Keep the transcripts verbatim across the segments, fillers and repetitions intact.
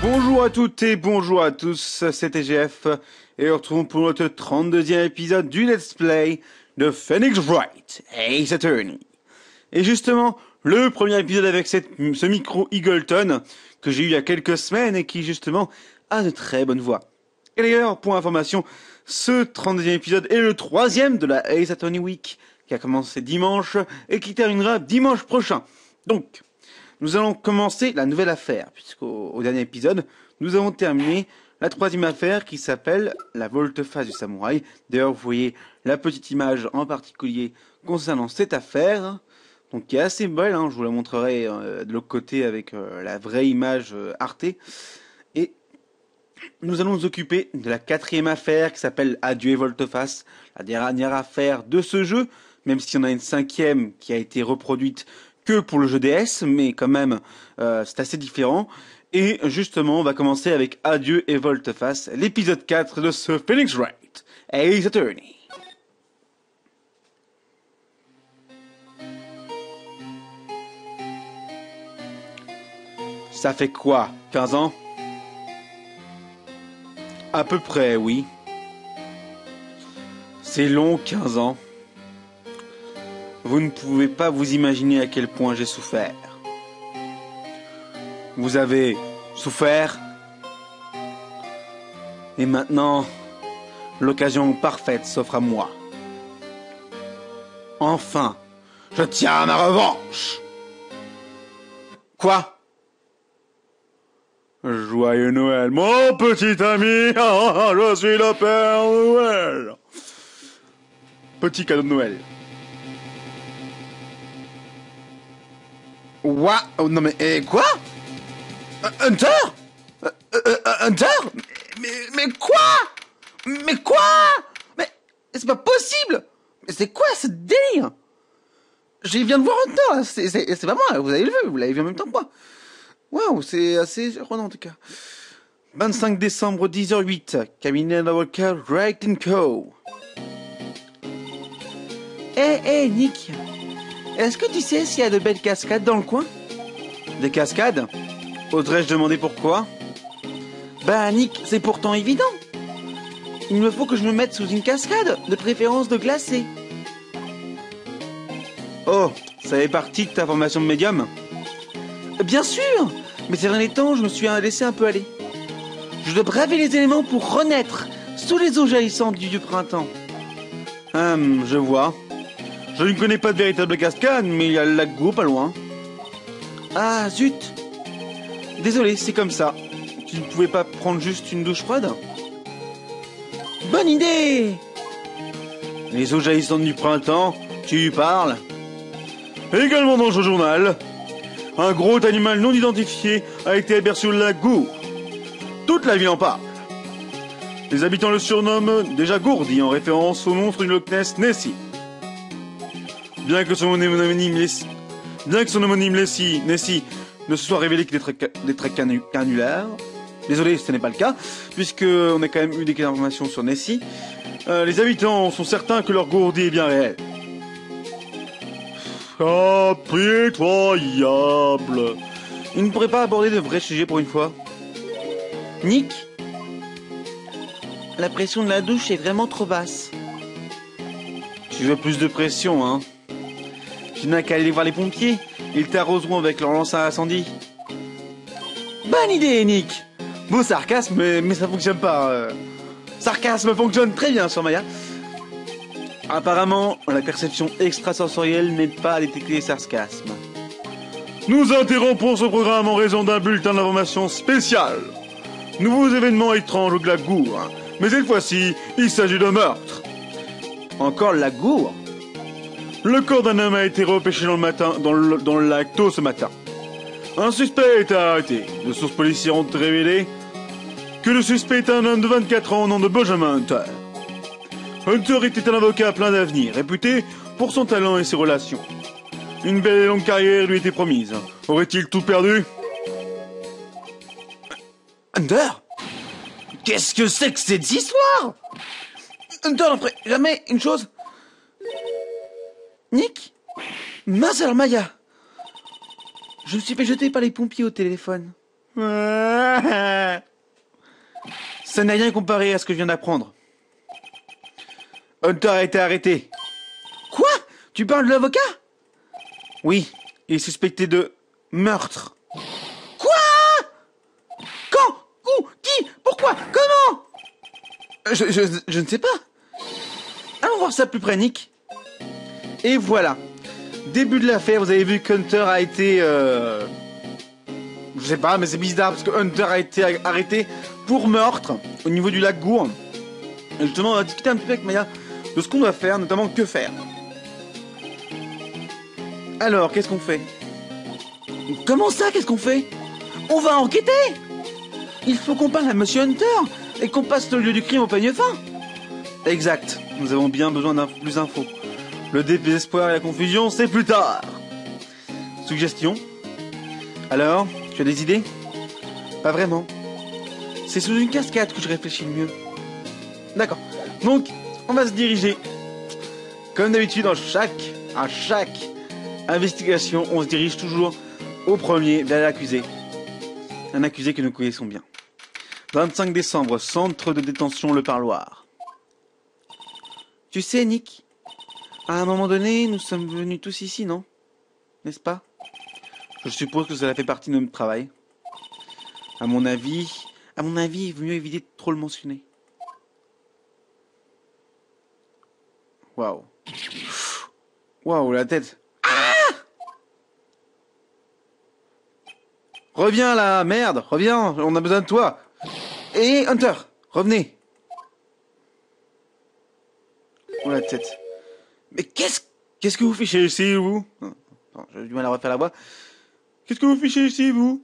Bonjour à toutes et bonjour à tous, c'est T G F et on retrouve pour notre trente-deuxième épisode du Let's Play de Phoenix Wright Ace Attorney. Et justement, le premier épisode avec cette, ce micro Eagleton que j'ai eu il y a quelques semaines et qui justement a de très bonnes voix. Et d'ailleurs, pour information, ce trente-deuxième épisode est le troisième de la Ace Attorney Week qui a commencé dimanche et qui terminera dimanche prochain. Donc, nous allons commencer la nouvelle affaire, puisqu'au au dernier épisode, nous avons terminé la troisième affaire qui s'appelle la volte-face du samouraï. D'ailleurs, vous voyez la petite image en particulier concernant cette affaire, donc qui est assez belle, hein, je vous la montrerai euh, de l'autre côté avec euh, la vraie image euh, Arte. Et nous allons nous occuper de la quatrième affaire qui s'appelle Adieu et volte-face, la dernière affaire de ce jeu, même s'il y en a une cinquième qui a été reproduite que pour le jeu D S, mais quand même, euh, c'est assez différent. Et justement, on va commencer avec Adieu et volte-face, l'épisode quatre de ce Phoenix Wright Ace Attorney. Ça fait quoi, quinze ans? À peu près, oui. C'est long, quinze ans. Vous ne pouvez pas vous imaginer à quel point j'ai souffert. Vous avez souffert. Et maintenant, l'occasion parfaite s'offre à moi. Enfin, je tiens à ma revanche. Quoi? Joyeux Noël, mon petit ami. Je suis le Père Noël. Petit cadeau de Noël. What? Oh, non mais eh, quoi? Hunter? euh, euh, Hunter? Mais, mais quoi? Mais quoi? Mais c'est pas possible! Mais c'est quoi ce délire? Je viens de voir Hunter, c'est, c'est, c'est pas moi, vous avez vu, vous l'avez vu en même temps que moi. Waouh, c'est assez surprenant en tout cas. vingt-cinq décembre, dix heures huit, cabinet d'avocat Wright and Co. Eh, hey, eh, hey, Nick. Est-ce que tu sais s'il y a de belles cascades dans le coin? Des cascades? Oserais-je demander pourquoi? Bah Nick, c'est pourtant évident. Il me faut que je me mette sous une cascade, de préférence de glacé. Oh, ça fait partie de ta formation de médium? Bien sûr. Mais ces derniers temps, je me suis laissé un peu aller. Je dois braver les éléments pour renaître sous les eaux jaillissantes du vieux printemps. Hum, je vois. Je ne connais pas de véritable cascade, mais il y a le lac Gou pas loin. Ah, zut. Désolé, c'est comme ça. Tu ne pouvais pas prendre juste une douche froide? Bonne idée! Les eaux jaillissantes du printemps, tu y parles? Également dans ce journal, un gros animal non identifié a été aperçu au lac Gou. Toute la ville en parle. Les habitants le surnomment déjà Gourdi en référence au monstre du Loch Ness Nessie. Bien que son homonyme Nessie, bien que son homonyme Nessie, Nessie ne se soit révélé que des traits, des traits canu, canulaires, désolé, ce n'est pas le cas, puisque on a quand même eu des informations sur Nessie, euh, les habitants sont certains que leur gourdie est bien réel. Impitoyable. Ils ne pourraient pas aborder de vrais sujets pour une fois. Nick, la pression de la douche est vraiment trop basse. Tu veux plus de pression, hein? Tu n'as qu'à aller voir les pompiers. Ils t'arroseront avec leur lance à incendie. Bonne idée, Nick. Beau sarcasme, mais, mais ça fonctionne pas. Euh... Sarcasme fonctionne très bien sur Maya. Apparemment, la perception extrasensorielle n'aide pas à détecter les sarcasmes. Nous interrompons ce programme en raison d'un bulletin d'information spécial. Nouveaux événements étranges au lac Gou, hein. Mais cette fois-ci, il s'agit de meurtre. Encore le lac Gou? Le corps d'un homme a été repêché dans le, matin, dans le, dans le lac tôt ce matin. Un suspect est arrêté. De sources policières ont révélé que le suspect est un homme de vingt-quatre ans au nom de Benjamin Hunter. Hunter était un avocat plein d'avenir, réputé pour son talent et ses relations. Une belle et longue carrière lui était promise. Aurait-il tout perdu? Hunter? Qu'est-ce que c'est que cette histoire? Hunter n'en ferait jamais une chose. Nick? Mince alors Maya. Je me suis fait jeter par les pompiers au téléphone. Ça n'a rien comparé à ce que je viens d'apprendre. Hunter a été arrêté. Quoi? Tu parles de l'avocat? Oui, il est suspecté de meurtre. Quoi? Quand? Où? Qui? Pourquoi? Comment? je, je, je ne sais pas. Allons voir ça plus près, Nick. Et voilà. Début de l'affaire, vous avez vu qu'Hunter a été... Euh... Je sais pas, mais c'est bizarre parce que Hunter a été arrêté pour meurtre au niveau du lac Gour. Et justement, on va discuter un petit peu avec Maya de ce qu'on doit faire, notamment que faire. Alors, qu'est-ce qu'on fait? Comment ça, qu'est-ce qu'on fait? On va enquêter! Il faut qu'on parle à Monsieur Hunter et qu'on passe le lieu du crime au peigne fin. Exact, nous avons bien besoin d'un plus d'infos. Le désespoir et la confusion, c'est plus tard. Suggestion? Alors, tu as des idées? Pas vraiment. C'est sous une cascade que je réfléchis le mieux. D'accord. Donc, on va se diriger. Comme d'habitude, dans chaque, à chaque investigation, on se dirige toujours au premier vers l'accusé. Un accusé que nous connaissons bien. vingt-cinq décembre, centre de détention Le Parloir. Tu sais, Nick, à un moment donné, nous sommes venus tous ici, non? N'est-ce pas? Je suppose que cela fait partie de notre travail. À mon avis, à mon avis, il vaut mieux éviter de trop le mentionner. Waouh. Waouh, la tête. Ah! Reviens là, merde, reviens, on a besoin de toi. Et Hunter, revenez. Oh la tête. Mais qu'est-ce qu'est-ce que vous fichez ici, vous? J'ai du mal à refaire la voix. Qu'est-ce que vous fichez ici, vous?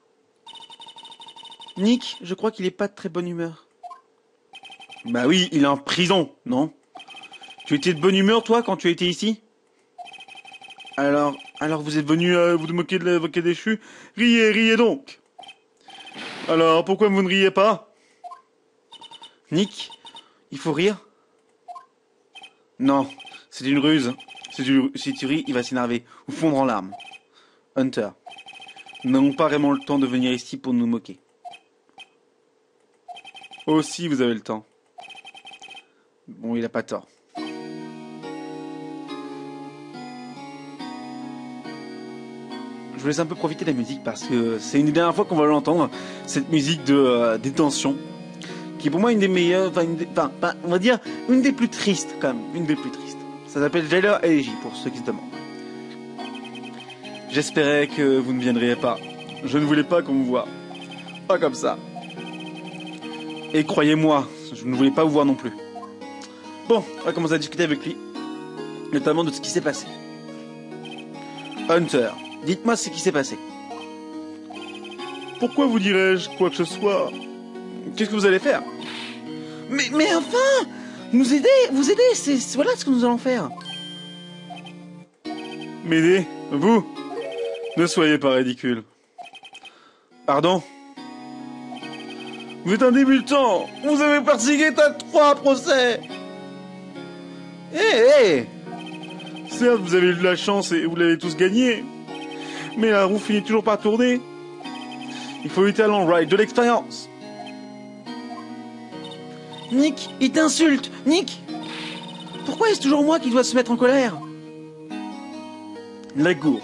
Nick, je crois qu'il est pas de très bonne humeur. Bah oui, il est en prison, non? Tu étais de bonne humeur, toi, quand tu étais ici? Alors, alors vous êtes venu euh, vous moquer de l'avocat déchu? Riez, riez donc. Alors, pourquoi vous ne riez pas? Nick, il faut rire? Non, c'est une ruse. Si tu, si tu ris, il va s'énerver ou fondre en larmes. Hunter, nous n'avons pas vraiment le temps de venir ici pour nous moquer. Aussi, vous avez le temps. Bon, il a pas tort. Je vous laisse un peu profiter de la musique parce que c'est une des dernières fois qu'on va l'entendre, cette musique de euh, détention, qui est pour moi une des meilleures, enfin, une des, enfin, enfin, on va dire une des plus tristes quand même, une des plus tristes. Ça s'appelle Jailer Elegy pour ceux qui se demandent. J'espérais que vous ne viendriez pas. Je ne voulais pas qu'on me voie. Pas comme ça. Et croyez-moi, je ne voulais pas vous voir non plus. Bon, on va commencer à discuter avec lui, notamment de ce qui s'est passé. Hunter, dites-moi ce qui s'est passé. Pourquoi vous dirais-je quoi que ce soit? Qu'est-ce que vous allez faire? Mais, mais enfin, nous aider, vous aider, c'est voilà ce que nous allons faire. M'aider, vous? Ne soyez pas ridicule. Pardon? Vous êtes un débutant. Vous avez participer à trois procès. Eh, hey, hey. Certes, vous avez eu de la chance et vous l'avez tous gagné. Mais la roue finit toujours par tourner. Il faut du talent, right, de l'expérience. Nick, il t'insulte. Nick, pourquoi est-ce toujours moi qui dois se mettre en colère? Lagour.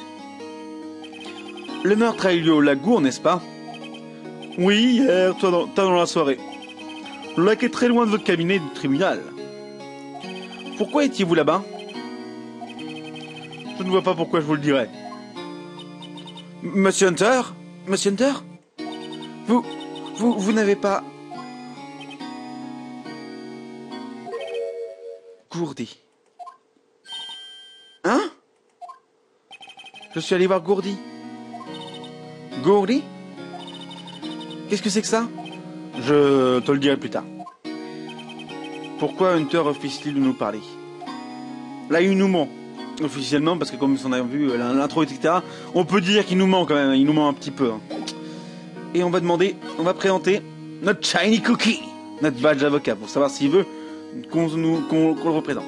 Le meurtre a eu lieu au Lagour, n'est-ce pas? Oui, hier, toi dans, dans la soirée. Le lac est très loin de votre cabinet du tribunal. Pourquoi étiez-vous là-bas? Je ne vois pas pourquoi je vous le dirais. Monsieur Hunter? Monsieur Hunter? Vous... Vous... Vous n'avez pas... Gourdi. Hein? Je suis allé voir Gourdi. Gourdi? Qu'est-ce que c'est que ça? Je te le dirai plus tard. Pourquoi Hunter refuse-t-il de nous parler? Là, il nous ment. Officiellement, parce que comme on a vu l'intro, et cetera, on peut dire qu'il nous ment quand même. Il nous ment un petit peu. Hein. Et on va demander, on va présenter notre Shiny Cookie, notre badge avocat, pour savoir s'il veut qu'on nous, qu'on, qu'on le représente.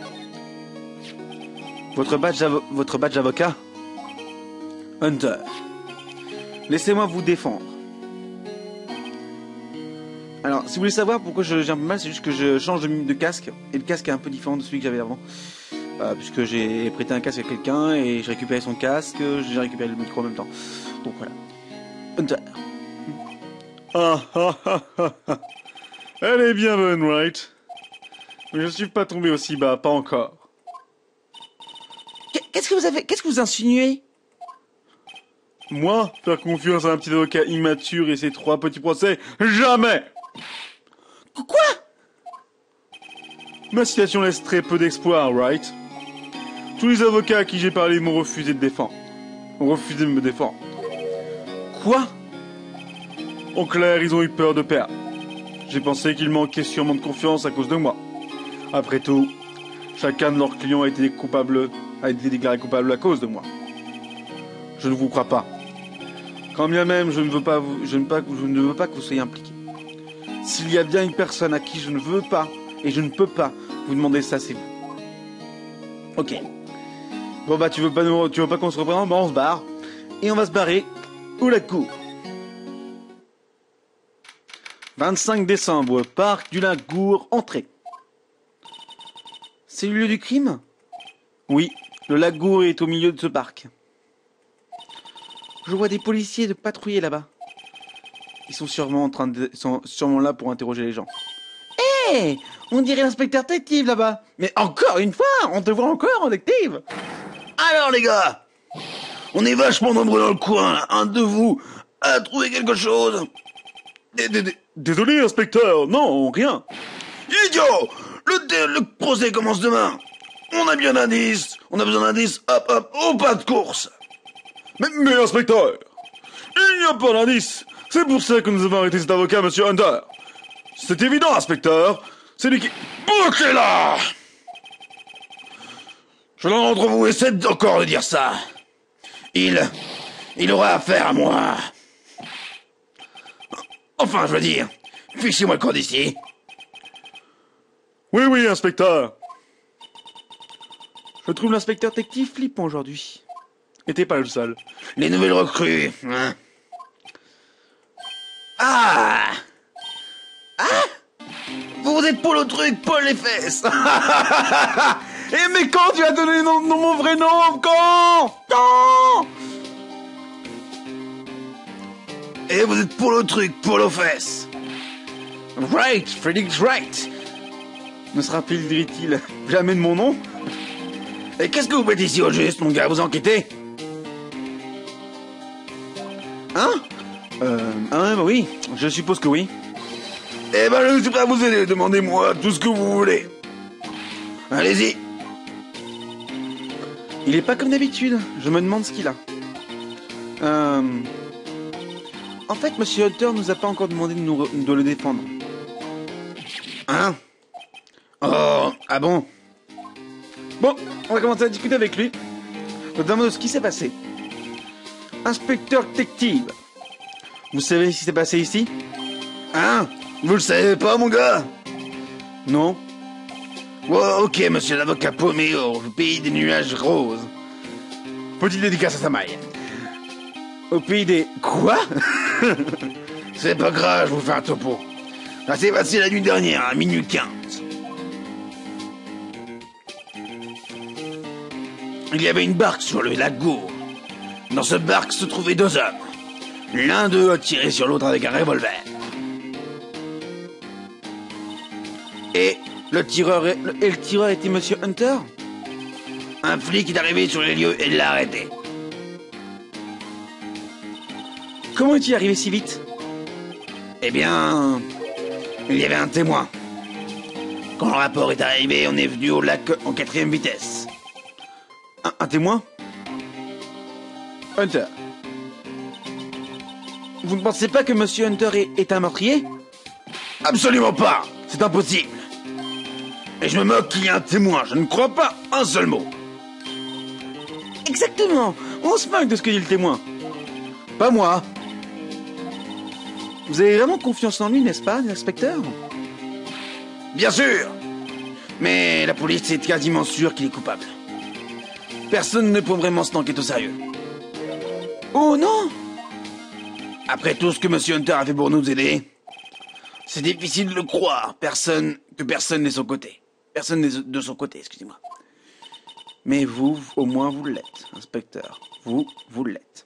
Votre badge, avo- votre badge avocat? Hunter. Laissez-moi vous défendre. Alors, si vous voulez savoir pourquoi j'ai un peu mal, c'est juste que je change de, de casque. Et le casque est un peu différent de celui que j'avais avant. Euh, puisque j'ai prêté un casque à quelqu'un et j'ai récupéré son casque, j'ai récupéré le micro en même temps. Donc voilà. Hunter. Ah ah ah ah ah. Elle est bien bonne, right? Mais je suis pas tombé aussi bas, pas encore. Qu'est-ce que vous avez... Qu'est-ce que vous insinuez? Moi, faire confiance à un petit avocat immature et ses trois petits procès, jamais! Quoi? Ma situation laisse très peu d'espoir, right? Tous les avocats à qui j'ai parlé m'ont refusé de défendre. Ont refusé de me défendre. Quoi? En clair, ils ont eu peur de perdre. J'ai pensé qu'ils manquaient sûrement de confiance à cause de moi. Après tout, chacun de leurs clients a été coupable, a été déclaré coupable à cause de moi. Je ne vous crois pas. Quand bien même, je ne veux pas, vous, je ne, pas, je ne veux pas que vous soyez impliqués. S'il y a bien une personne à qui je ne veux pas, et je ne peux pas vous demander ça, c'est vous. Ok. Bon bah, tu veux pas, nous, tu veux pas qu'on se représente? Bah, on se barre. Et on va se barrer où la cour. vingt-cinq décembre, parc du Lagour, entrée. C'est le lieu du crime? Oui, le Lagour est au milieu de ce parc. Je vois des policiers de patrouiller là-bas. Ils sont sûrement en train de, ils sont sûrement là pour interroger les gens. Hé, hey, on dirait l'inspecteur détective là-bas. Mais encore une fois, on te voit encore en détective. Alors les gars, on est vachement nombreux dans le coin là. Un de vous a trouvé quelque chose? Désolé, inspecteur, non, rien. Idiot! Le, le procès commence demain. On a bien d'indices, on a besoin d'indices, hop hop, au pas de course. Mais, mais inspecteur, il n'y a pas d'indice. C'est pour ça que nous avons arrêté cet avocat, monsieur Hunter. C'est évident, inspecteur. C'est lui qui... Bouclez là! Je l'un d'entre vous essaie encore de dire ça. Il... Il aura affaire à moi. Enfin, je veux dire, fichez-moi le camp d'ici. Oui, oui, inspecteur. Je trouve l'inspecteur détective flippant aujourd'hui. Et t'es pas le seul. Les nouvelles recrues, hein. Ah! Ah! Vous êtes Paul au truc, Paul les fesses. Eh mais quand tu as donné non, non, mon vrai nom? Quand? Quand? Et vous êtes Paul au truc, Paul aux fesses. Right, Freddy's right. Ne se rappelle-t-il jamais de mon nom? Et qu'est-ce que vous faites ici au juste, mon gars? Vous enquêtez? Hein? Euh... Ah bah oui, je suppose que oui. Eh ben je suis prêt à vous aider, demandez-moi tout ce que vous voulez. Allez-y. Il est pas comme d'habitude, je me demande ce qu'il a. Euh... En fait, monsieur Hunter nous a pas encore demandé de, nous de le défendre. Hein? Oh, ah bon? Bon, on va commencer à discuter avec lui. Notamment de ce qui s'est passé. Inspecteur détective. Vous savez ce qui s'est passé ici? Hein? Vous le savez pas, mon gars? Non. Oh, ok, monsieur l'avocat Poméo, le pays des nuages roses. Petite dédicace à Samaï. Au pays des... Quoi? C'est pas grave, je vous fais un topo. Ça s'est passé la nuit dernière, à minuit quinze. Il y avait une barque sur le lac Gour. Dans ce barque se trouvaient deux hommes. L'un d'eux a tiré sur l'autre avec un revolver. Et le tireur, et le tireur était monsieur Hunter? Un flic est arrivé sur les lieux et l'a arrêté. Comment est-il arrivé si vite? Eh bien, il y avait un témoin. Quand le rapport est arrivé, on est venu au lac en quatrième vitesse. Un, un témoin? Hunter. Vous ne pensez pas que monsieur Hunter est, est un meurtrier? Absolument pas. C'est impossible. Et je me moque qu'il y ait un témoin. Je ne crois pas un seul mot. Exactement. On se moque de ce que dit le témoin. Pas moi. Vous avez vraiment confiance en lui, n'est-ce pas, l'inspecteur? Bien sûr. Mais la police est quasiment sûre qu'il est coupable. Personne ne prend vraiment cette enquête au sérieux. Oh non! Après tout ce que monsieur Hunter a fait pour nous aider, C'est difficile de le croire, personne, que personne n'est son côté. Personne n'est de son côté, excusez-moi. Mais vous, au moins, vous l'êtes, inspecteur. Vous, vous l'êtes.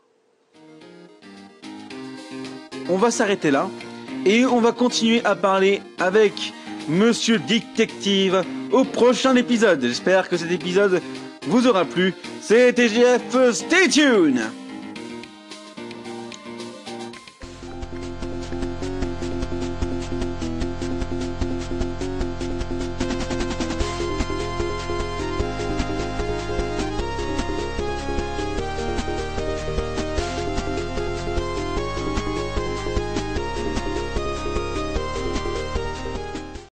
On va s'arrêter là, et on va continuer à parler avec Monsieur Détective au prochain épisode. J'espère que cet épisode vous aura plu. C'était T G F, stay tuned!